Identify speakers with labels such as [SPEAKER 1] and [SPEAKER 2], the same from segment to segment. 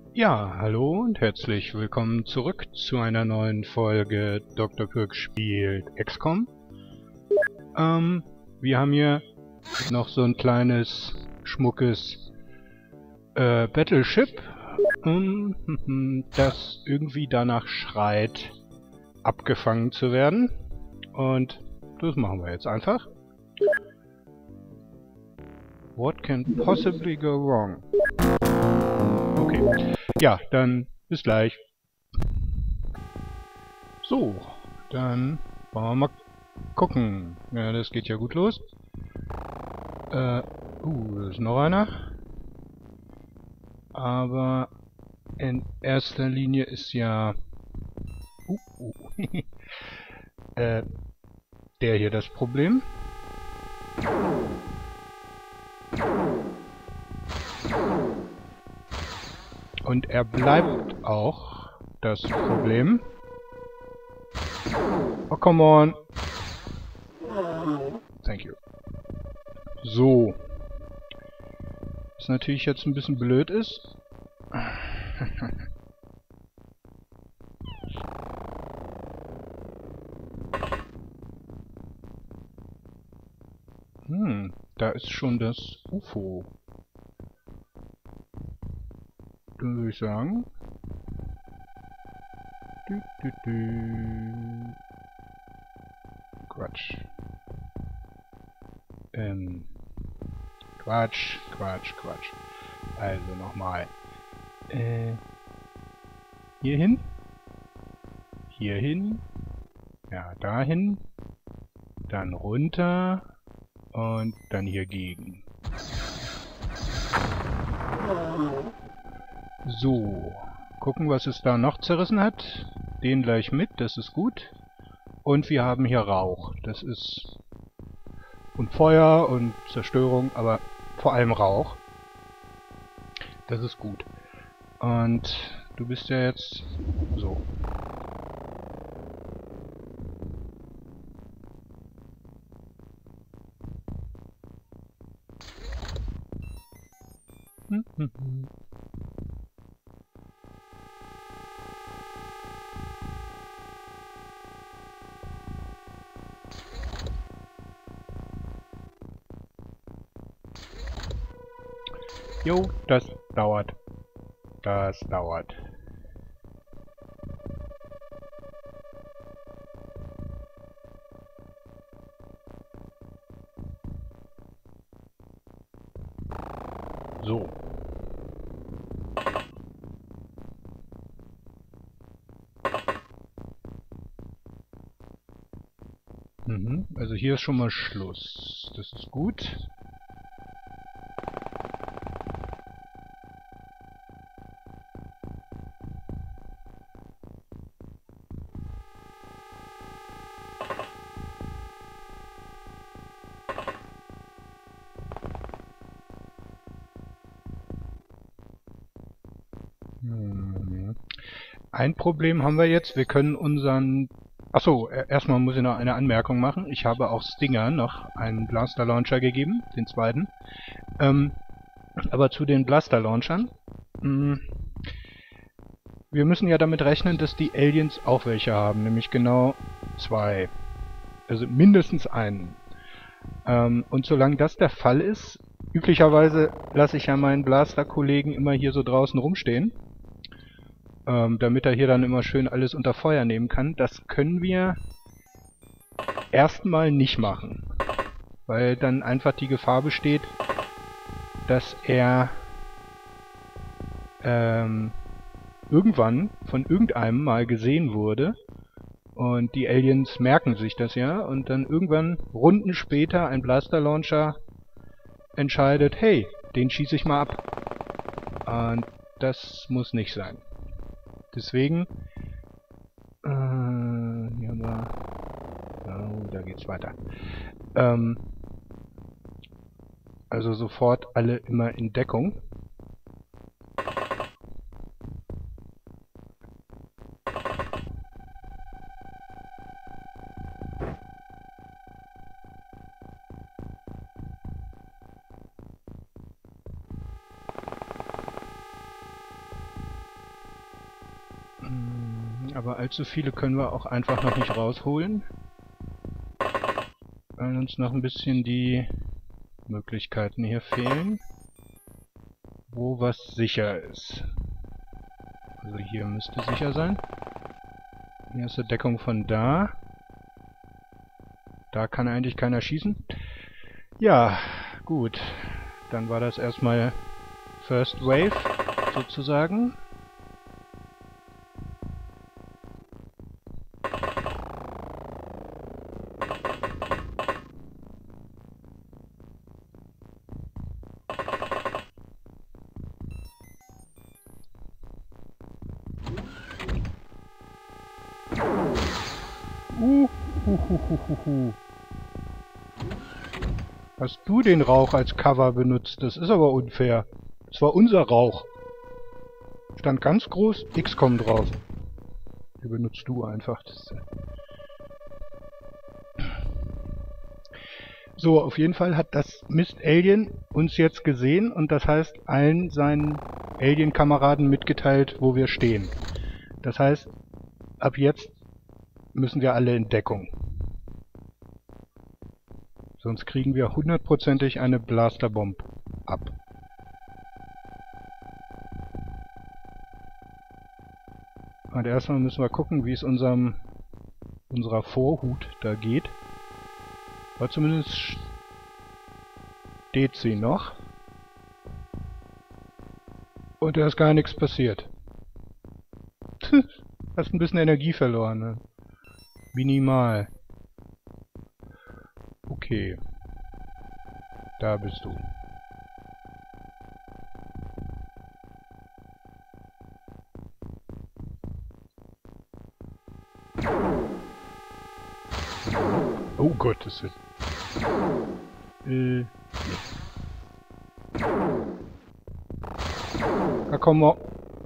[SPEAKER 1] Ja, hallo und herzlich willkommen zurück zu einer neuen Folge Dr. Pirk spielt XCOM. Wir haben hier noch so ein kleines, schmuckes Battleship, das irgendwie danach schreit, abgefangen zu werden. Und das machen wir jetzt einfach. What can possibly go wrong? Okay. Ja, dann bis gleich. So, dann wollen wir mal gucken. Ja, das geht ja gut los. Da ist noch einer. Aber in erster Linie ist ja der hier das Problem. Und er bleibt auch das Problem. Oh, come on. Thank you. So. Was natürlich jetzt ein bisschen blöd ist. Da ist schon das UFO. Dann würde ich sagen. Quatsch. Quatsch. Also nochmal. Hier hin. Hier hin. Ja, dahin. Dann runter. Und dann hier gegen. So. Gucken, was es da noch zerrissen hat. Den gleich mit, das ist gut. Und wir haben hier Rauch. Das ist... Und Feuer und Zerstörung, aber vor allem Rauch. Das ist gut. Und du bist ja jetzt... So. Jo, das dauert. Das dauert. So. Also hier ist schon mal Schluss. Das ist gut. Ein Problem haben wir jetzt. Wir können unseren... Achso, erstmal muss ich noch eine Anmerkung machen. Ich habe auch Stinger noch einen Blaster Launcher gegeben, den zweiten. Aber zu den Blaster Launchern. Wir müssen ja damit rechnen, dass die Aliens auch welche haben, nämlich genau 2. Also mindestens einen. Und solange das der Fall ist, üblicherweise lasse ich ja meinen Blaster-Kollegen immer hier so draußen rumstehen. Damit er hier dann immer schön alles unter Feuer nehmen kann. Das können wir erstmal nicht machen. Weil dann einfach die Gefahr besteht, dass er irgendwann von irgendeinem mal gesehen wurde. Und die Aliens merken sich das ja. Und dann irgendwann, Runden später, ein Blaster Launcher entscheidet, hey, den schieße ich mal ab. Und das muss nicht sein. Deswegen, hier haben wir, oh, da geht's weiter. Also sofort alle immer in Deckung. Aber allzu viele können wir auch einfach noch nicht rausholen, weil uns noch ein bisschen die Möglichkeiten hier fehlen, wo was sicher ist. Also hier müsste sicher sein. Hier ist eine Deckung von da. Da kann eigentlich keiner schießen. Ja, gut. Dann war das erstmal First Wave, sozusagen. Hast du den Rauch als Cover benutzt? Das ist aber unfair. Das war unser Rauch. Stand ganz groß XCOM drauf. Die benutzt du einfach. So, auf jeden Fall hat das Mist-Alien uns jetzt gesehen und das heißt allen seinen Alien-Kameraden mitgeteilt, wo wir stehen. Das heißt, ab jetzt müssen wir alle in Deckung. Sonst kriegen wir hundertprozentig eine Blasterbomb ab. Und erstmal müssen wir gucken, wie es unserer Vorhut da geht. Aber zumindest steht sie noch. Und da ist gar nichts passiert. Hast ein bisschen Energie verloren, ne? Minimal. Okay. Da bist du. Oh Gottes Willen. Na komm mal.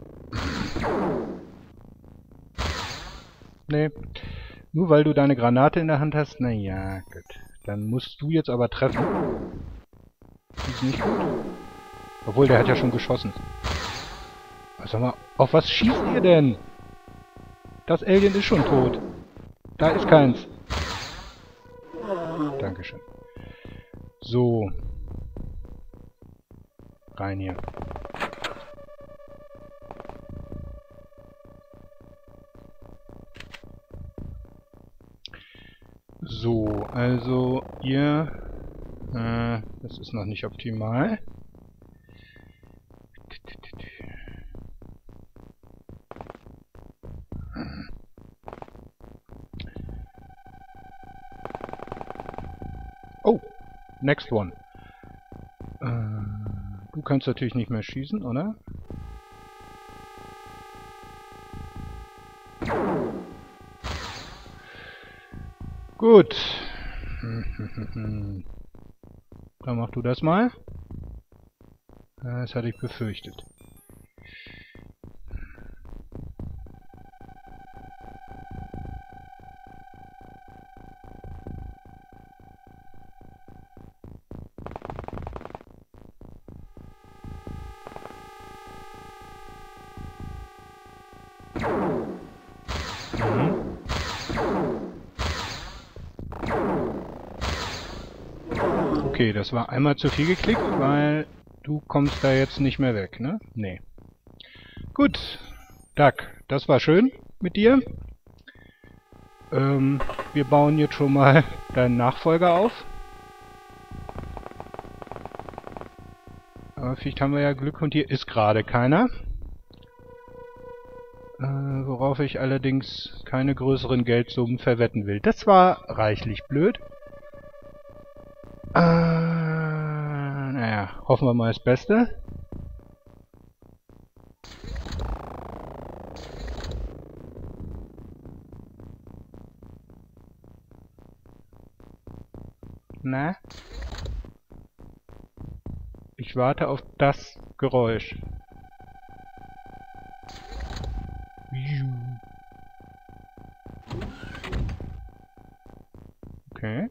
[SPEAKER 1] Nee. Nur weil du deine Granate in der Hand hast? Naja, gut. Dann musst du jetzt aber treffen. Das ist nicht gut. Obwohl, der hat ja schon geschossen. Sag mal, auf was schießt ihr denn? Das Alien ist schon tot. Da ist keins. Dankeschön. So. Rein hier. So, also ihr... das ist noch nicht optimal. Oh, next one. Du kannst natürlich nicht mehr schießen, oder? Gut. Dann mach du das mal. Das hatte ich befürchtet. Okay, das war einmal zu viel geklickt, weil du kommst da jetzt nicht mehr weg, ne? Nee. Gut, Doug, das war schön mit dir. Wir bauen jetzt schon mal deinen Nachfolger auf. Aber vielleicht haben wir ja Glück und hier ist gerade keiner. Worauf ich allerdings keine größeren Geldsummen verwetten will. Das war reichlich blöd. Naja, hoffen wir mal das Beste. Na? Ich warte auf das Geräusch. Okay.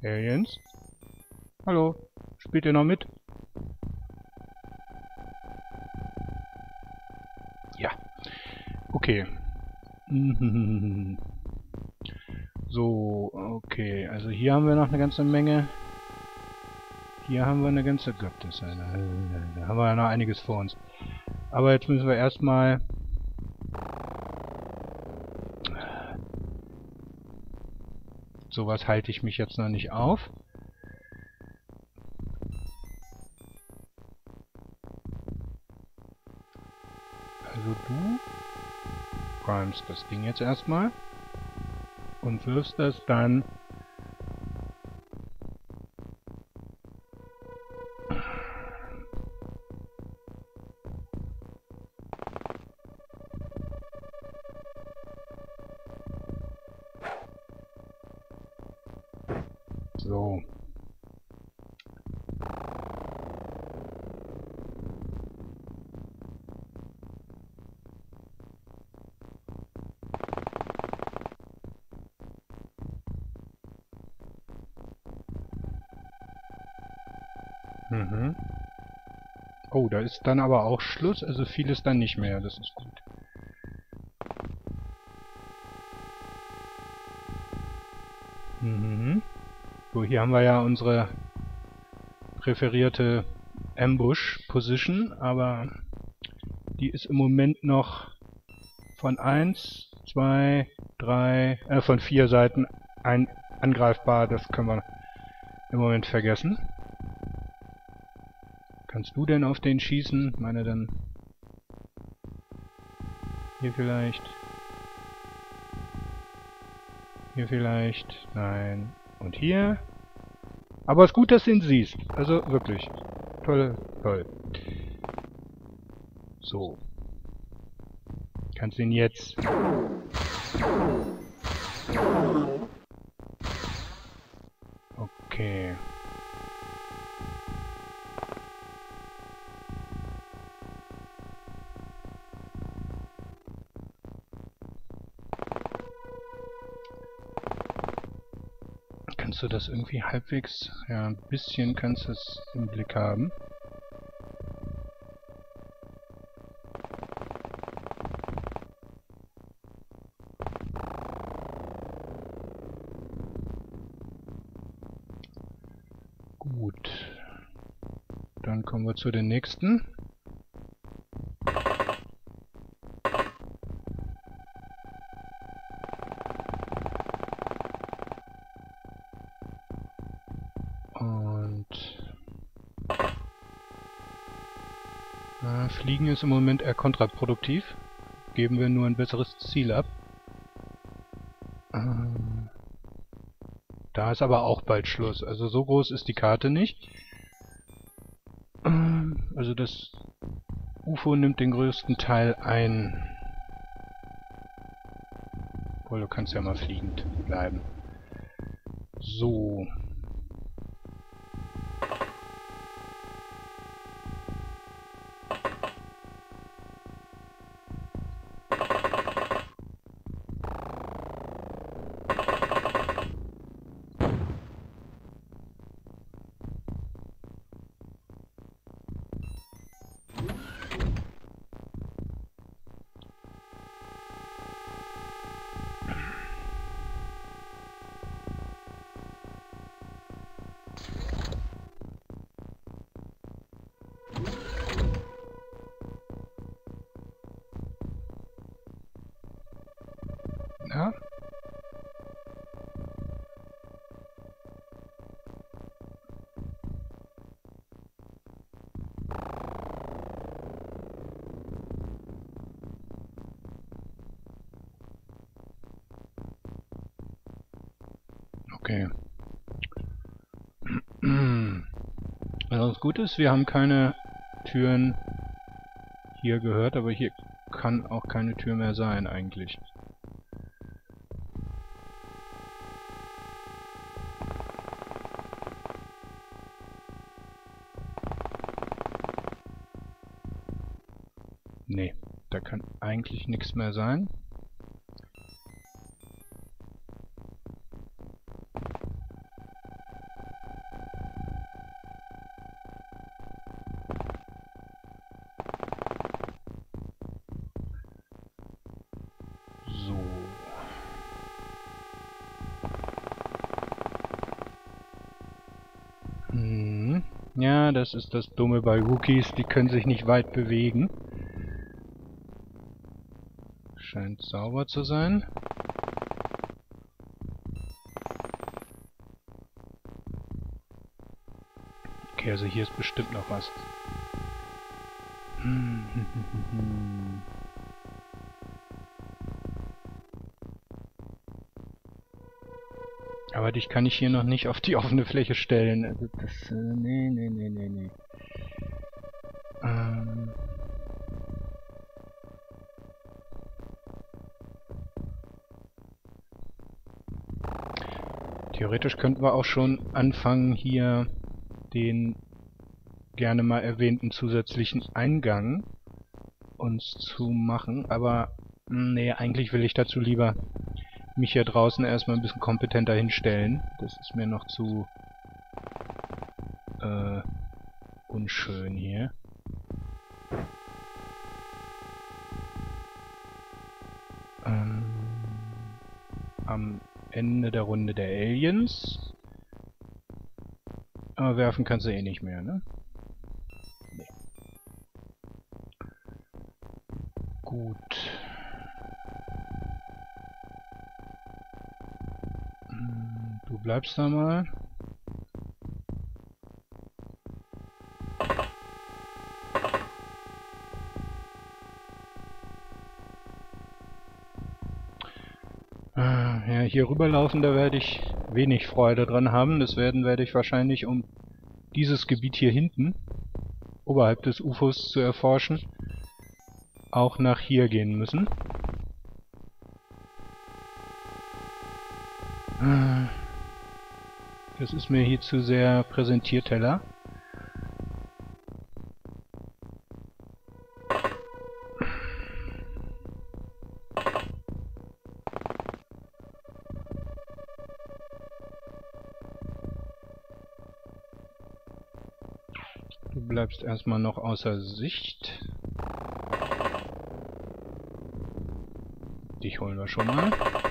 [SPEAKER 1] Aliens? Hallo? Spielt ihr noch mit? Ja. Okay. So, okay. Also hier haben wir noch eine ganze Menge. Hier haben wir eine ganze... Gott, da haben wir ja noch einiges vor uns. Aber jetzt müssen wir erstmal... Sowas halte ich mich jetzt noch nicht auf. Also du primest das Ding jetzt erstmal und wirfst das dann so. Mhm. Oh, da ist dann aber auch Schluss, also vieles dann nicht mehr, das ist gut. Mhm. So, hier haben wir ja unsere präferierte Ambush-Position, aber die ist im Moment noch von 1, 2, 3, von 4 Seiten angreifbar, das können wir im Moment vergessen. Kannst du denn auf den schießen? Meine dann... Hier vielleicht... Hier vielleicht... Nein. Und hier... Aber es ist gut, dass du ihn siehst. Also wirklich. Toll, toll. So. Kannst ihn jetzt... Okay. Kannst du das irgendwie halbwegs... Ja, ein bisschen kannst du es im Blick haben. Gut. Dann kommen wir zu den nächsten. Und... Fliegen ist im Moment eher kontraproduktiv. Geben wir nur ein besseres Ziel ab. Da ist aber auch bald Schluss. Also so groß ist die Karte nicht. Also das UFO nimmt den größten Teil ein. Obwohl, du kannst ja mal fliegend bleiben. So. Ja? Okay. Also was gut ist, wir haben keine Türen hier gehört, aber hier kann auch keine Tür mehr sein eigentlich. Nee, da kann eigentlich nichts mehr sein. Ja, das ist das Dumme bei Rookies, die können sich nicht weit bewegen. Scheint sauber zu sein. Okay, also hier ist bestimmt noch was. Aber dich kann ich hier noch nicht auf die offene Fläche stellen. Also das, nee. Theoretisch könnten wir auch schon anfangen, hier den gerne mal erwähnten zusätzlichen Eingang uns zu machen, aber nee, eigentlich will ich dazu lieber mich hier draußen erstmal ein bisschen kompetenter hinstellen. Das ist mir noch zu unschön hier. Am Ende der Runde der Aliens. Aber werfen kannst du eh nicht mehr, ne? Nee. Gut. Du bleibst da mal. Ja, hier rüberlaufen, da werde ich wenig Freude dran haben. Deswegen werde ich wahrscheinlich, um dieses Gebiet hier hinten, oberhalb des UFOs zu erforschen, auch nach hier gehen müssen. Das ist mir hier zu sehr Präsentierteller. Du bleibst erstmal noch außer Sicht. Dich holen wir schon mal.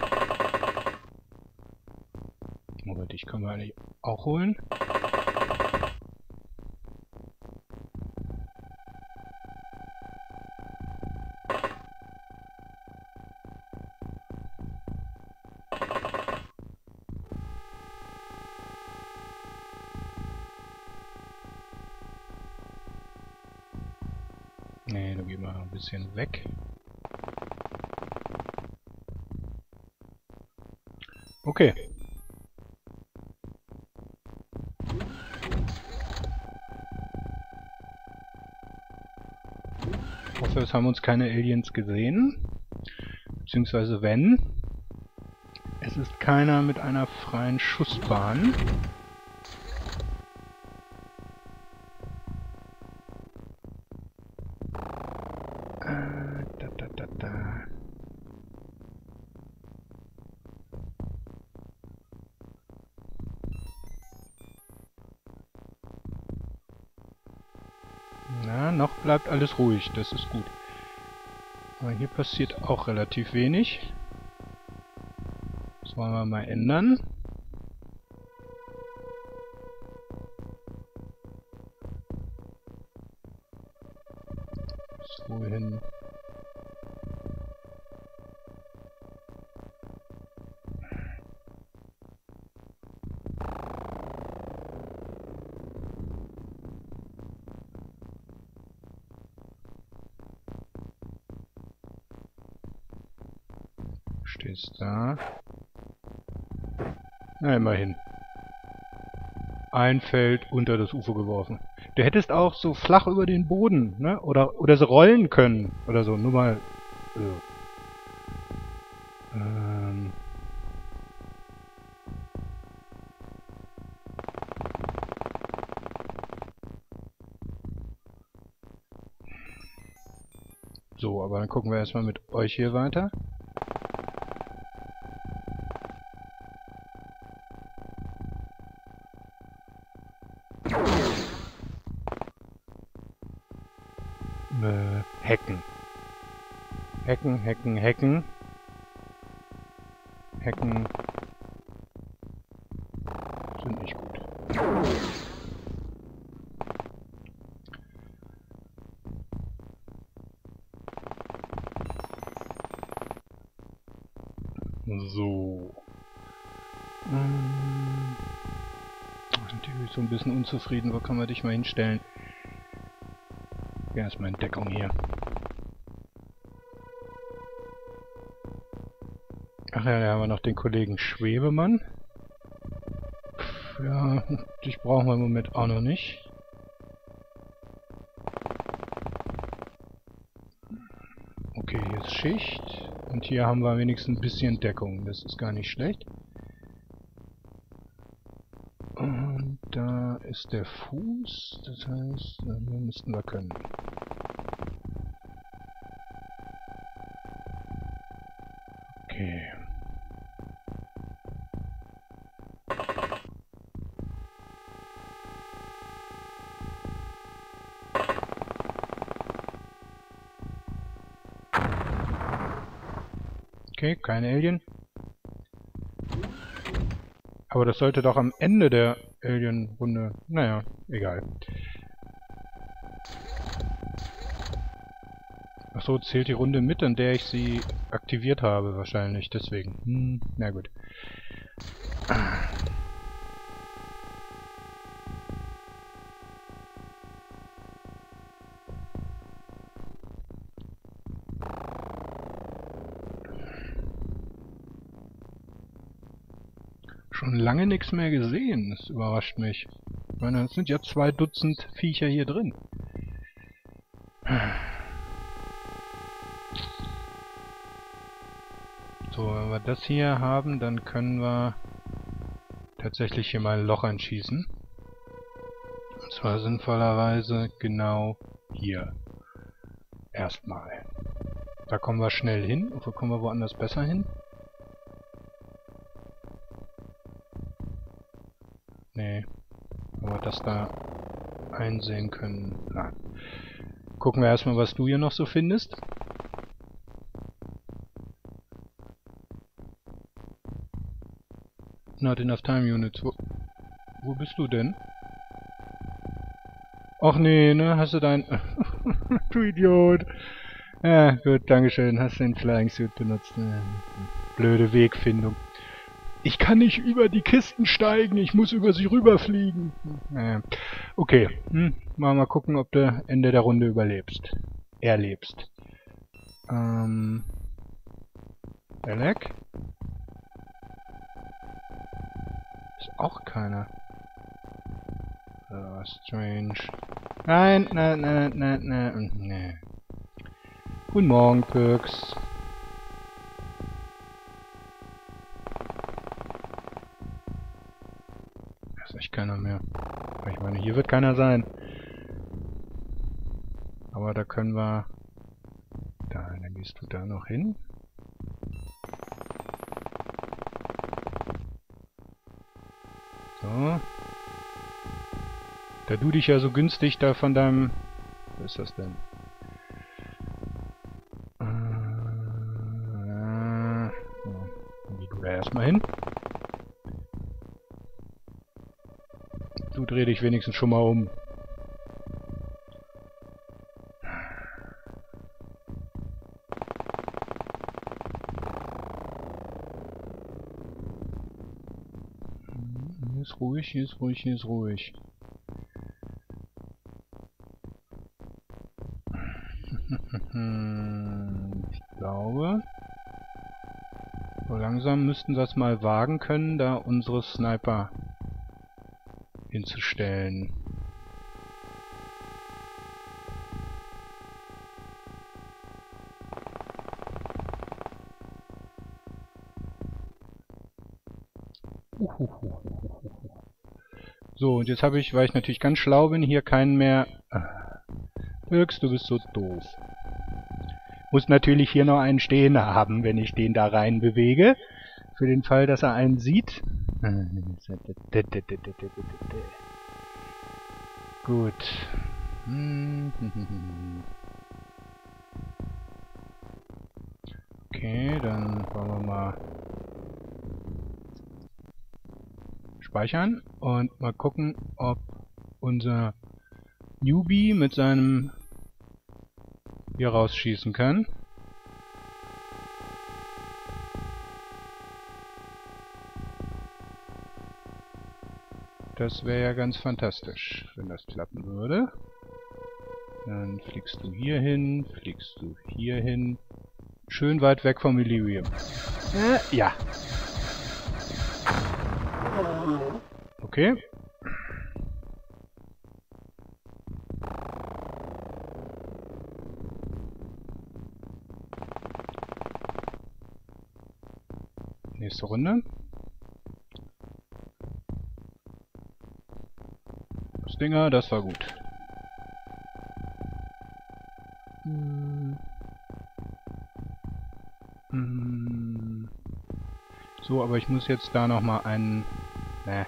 [SPEAKER 1] Aber dich können wir eigentlich auch holen. Nee, du geh mal ein bisschen weg. Okay. Ich hoffe, es haben uns keine Aliens gesehen. Beziehungsweise wenn. Es ist keiner mit einer freien Schussbahn. Na, noch bleibt alles ruhig, das ist gut. Aber hier passiert auch relativ wenig. Das wollen wir mal ändern. So hin. Stehst da. Na, immerhin. Ein Feld unter das UFO geworfen. Du hättest auch so flach über den Boden, ne? Oder so rollen können. Oder so, nur mal. So, aber dann gucken wir erstmal mit euch hier weiter. Hacken. Hacken. Hacken sind nicht gut. So. Natürlich so ein bisschen unzufrieden. Wo kann man dich mal hinstellen? Ja, erstmal in Deckung hier. Ach ja, da haben wir noch den Kollegen Schwebemann. Ja, dich brauchen wir im Moment auch noch nicht. Okay, hier ist Schicht. Und hier haben wir wenigstens ein bisschen Deckung. Das ist gar nicht schlecht. Und da ist der Fuß. Das heißt, hier müssten wir können. Okay. Okay, kein Alien. Aber das sollte doch am Ende der Alien-Runde... Naja, egal. Achso, zählt die Runde mit, an der ich sie aktiviert habe, wahrscheinlich. Deswegen. Na gut. Schon lange nichts mehr gesehen. Das überrascht mich. Ich meine, es sind ja 2 Dutzend Viecher hier drin. So, wenn wir das hier haben, dann können wir tatsächlich hier mal ein Loch einschießen. Und zwar sinnvollerweise genau hier. Erstmal. Da kommen wir schnell hin. Oder kommen wir woanders besser hin? Nee. Aber das da einsehen können. Nein. Gucken wir erstmal, was du hier noch so findest. Not enough time units. Wo bist du denn? Och nee, ne? Hast du dein... du Idiot. Ja, gut, dankeschön. Hast du den Flying Suit benutzt. Blöde Wegfindung. Ich kann nicht über die Kisten steigen, ich muss über sie rüberfliegen. Okay, mal gucken, ob du Ende der Runde überlebst. Erlebst. Alec? Ist auch keiner. Strange. Nein, nein. Guten Morgen, Perks. Da ist echt keiner mehr. Ich meine, hier wird keiner sein. Aber da können wir... dann gehst du da noch hin. So. Da du dich ja so günstig da von deinem... Was ist das denn? Geh du da erstmal hin. Du dreh dich wenigstens schon mal um. Hier ist ruhig, hier ist ruhig, hier ist ruhig. Ich glaube, so langsam müssten wir es mal wagen können, da unsere Sniper hinzustellen. So, und jetzt habe ich, weil ich natürlich ganz schlau bin, hier keinen mehr... Höchst, du bist so doof. Muss natürlich hier noch einen stehen haben, wenn ich den da rein bewege. Für den Fall, dass er einen sieht. Gut. Okay, dann wollen wir mal speichern und mal gucken, ob unser Newbie mit seinem hier rausschießen kann. Das wäre ja ganz fantastisch, wenn das klappen würde. Dann fliegst du hier hin, fliegst du hier hin. Schön weit weg vom Illyrium. Ja. Okay. Nächste Runde. Stinger, das war gut. So, aber ich muss jetzt da nochmal einen... Ne.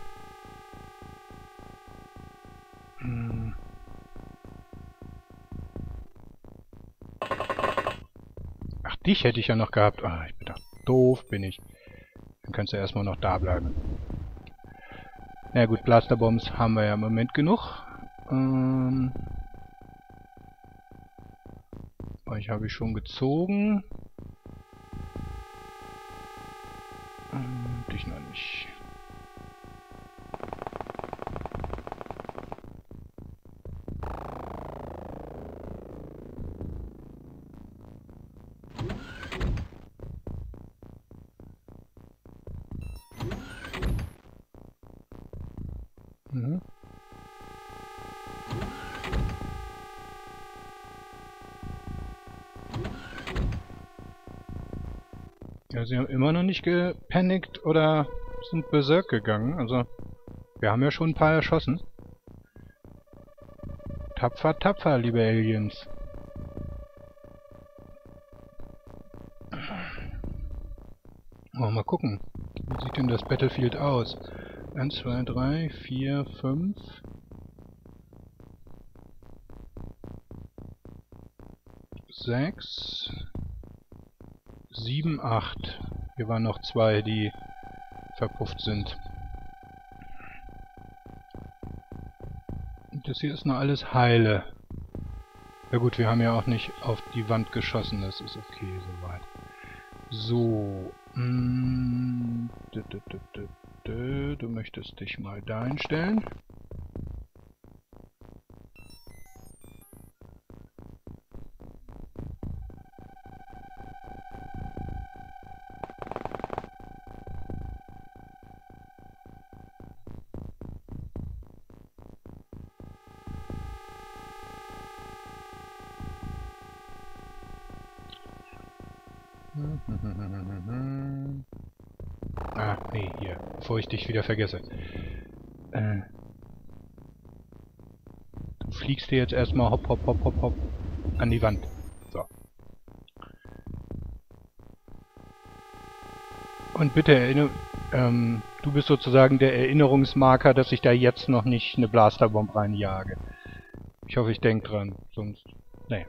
[SPEAKER 1] Ach, dich hätte ich ja noch gehabt. Ah, ich bin doch doof, bin ich. Dann kannst du erstmal noch da bleiben. Na gut, Blasterbombs haben wir ja im Moment genug. Euch habe ich schon gezogen. Dich noch nicht. Mhm. Ja, sie haben immer noch nicht gepanikt oder sind berserk gegangen. Also, wir haben ja schon ein paar erschossen. Tapfer, tapfer, liebe Aliens. Mal gucken. Wie sieht denn das Battlefield aus? 1, 2, 3, 4, 5... 6... 7, 8. Hier waren noch 2, die verpufft sind. Und das hier ist noch alles heile. Ja gut, wir haben ja auch nicht auf die Wand geschossen, das ist okay soweit. So. Du möchtest dich mal da hinstellen. Ah, nee, hier. Bevor ich dich wieder vergesse. Du fliegst dir jetzt erstmal hopp, hopp, hopp, hopp, hopp an die Wand. So. Und bitte erinnere... du bist sozusagen der Erinnerungsmarker, dass ich da jetzt noch nicht eine Blasterbomb reinjage. Ich hoffe, ich denke dran. Sonst... Nee.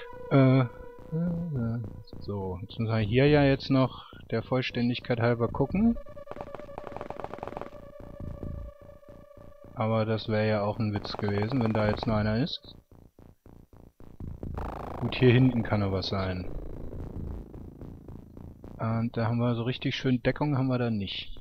[SPEAKER 1] So, jetzt müssen wir hier ja jetzt noch der Vollständigkeit halber gucken. Aber das wäre ja auch ein Witz gewesen, wenn da jetzt noch einer ist. Gut, hier hinten kann noch was sein. Und da haben wir so richtig schön Deckung, haben wir da nicht.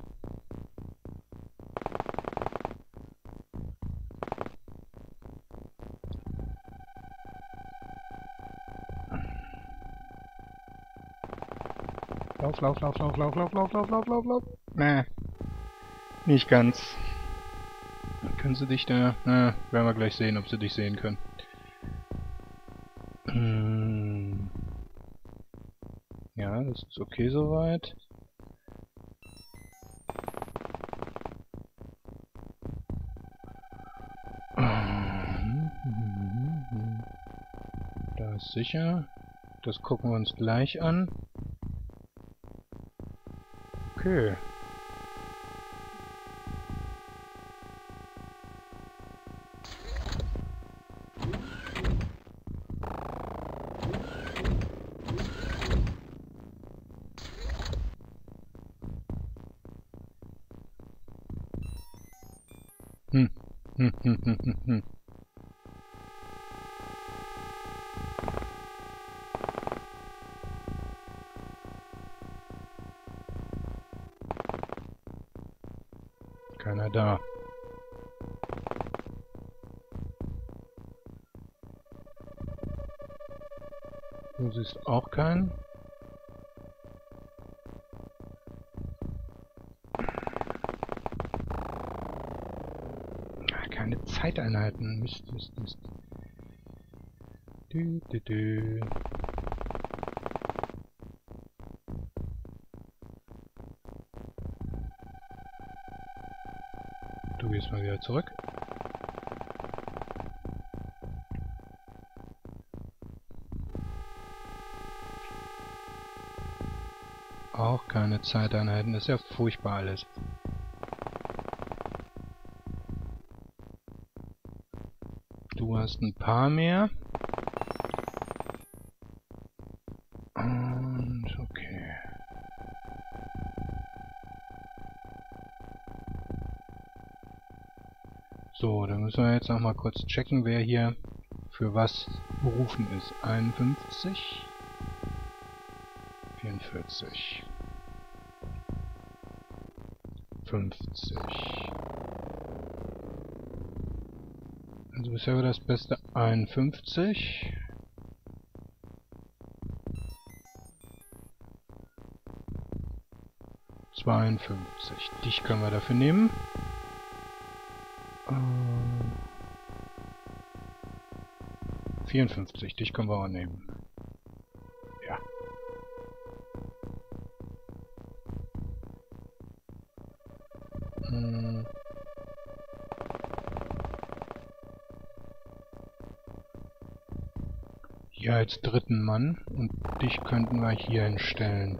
[SPEAKER 1] Lauf, lauf, lauf, lauf, lauf, lauf, lauf, lauf, lauf, lauf, lauf. Nee. Nicht ganz. Können sie dich da... Na, werden wir gleich sehen, ob sie dich sehen können. Ja, das ist okay soweit. Da ist sicher. Das gucken wir uns gleich an. Okay. Keiner da. Du siehst auch keinen. Keine Zeiteinheiten. Mist, Mist, Mist. Dü, dü, dü. Du gehst mal wieder zurück. Auch keine Zeiteinheiten. Das ist ja furchtbar alles. Du hast ein paar mehr. Und okay. So, dann müssen wir jetzt noch mal kurz checken, wer hier für was berufen ist. 51. 44. 50. Also bisher war das Beste 51. Dich können wir dafür nehmen. 54, dich können wir auch nehmen. Ja. Hier als dritten Mann und dich könnten wir hier hinstellen.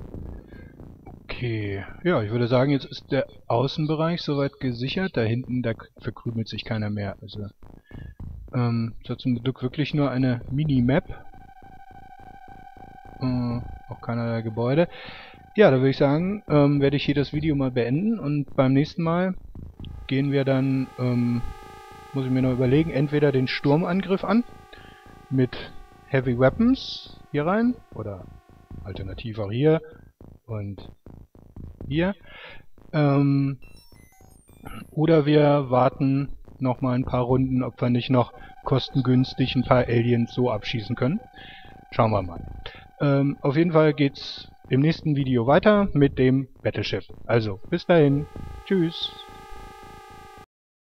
[SPEAKER 1] Okay, ja, ich würde sagen, jetzt ist der Außenbereich soweit gesichert. Da hinten, da verkrümelt sich keiner mehr. Also, ist ja zum Glück wirklich nur eine Minimap. Auch keinerlei Gebäude. Ja, da würde ich sagen, werde ich hier das Video mal beenden und beim nächsten Mal gehen wir dann, muss ich mir noch überlegen, entweder den Sturmangriff an mit Heavy Weapons hier rein oder alternativ auch hier und hier. Oder wir warten noch mal ein paar Runden, ob wir nicht noch kostengünstig ein paar Aliens so abschießen können. Schauen wir mal. Auf jeden Fall geht's im nächsten Video weiter mit dem Battleship. Also, bis dahin. Tschüss.